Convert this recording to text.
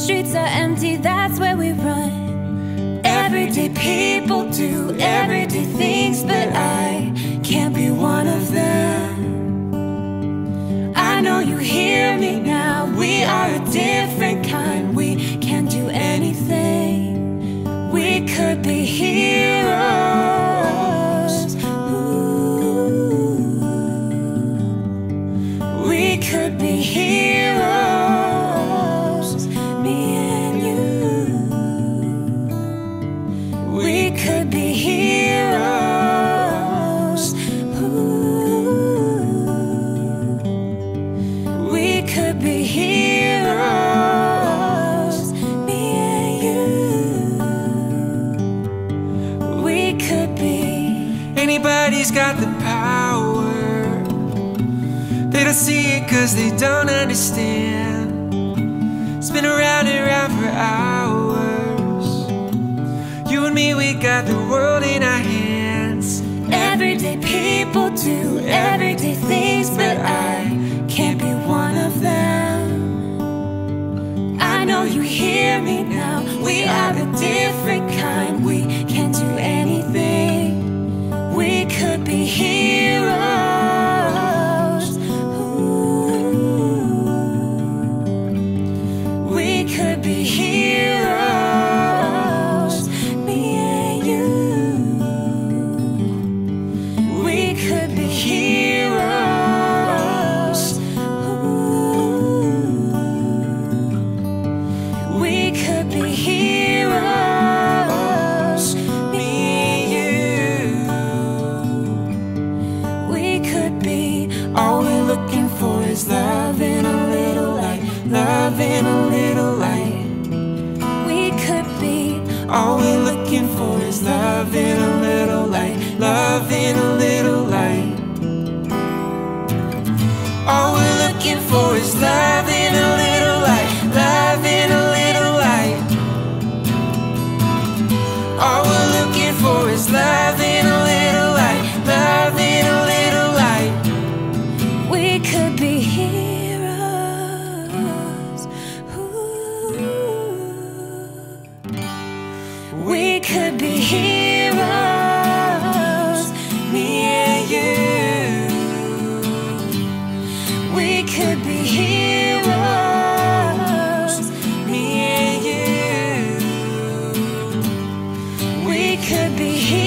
streets are empty, that's where we run. Everyday people do everyday things, but I can't be one of them. I know you hear me now. We are a different kind. We can't do anything. We could be heroes. Ooh. We could be heroes, me and you. We could be heroes. Ooh. We could be heroes, me and you. We could be. Anybody's got the power. They don't see it cause they don't understand. Spin around and round for hours. You and me, we got the world in our hands. Everyday people do everyday things, but I can't be one of them. I know you hear me now. We are a different kind. We can't do anything. We could be heroes. Ooh. We could be heroes, me and you. We could be heroes. Ooh. We could be heroes, me and you. We could be. All we're looking for is love and a little light. Love and a little light. We could be. All we're looking for is love and a little light. Love and a little light. All we're looking for is love and a little light. Love and a little light. All we're looking for is love and a little light. Love and a little light. We could be heroes. Ooh. We could be heroes, me and you. We could be heroes, me and you. We could be heroes.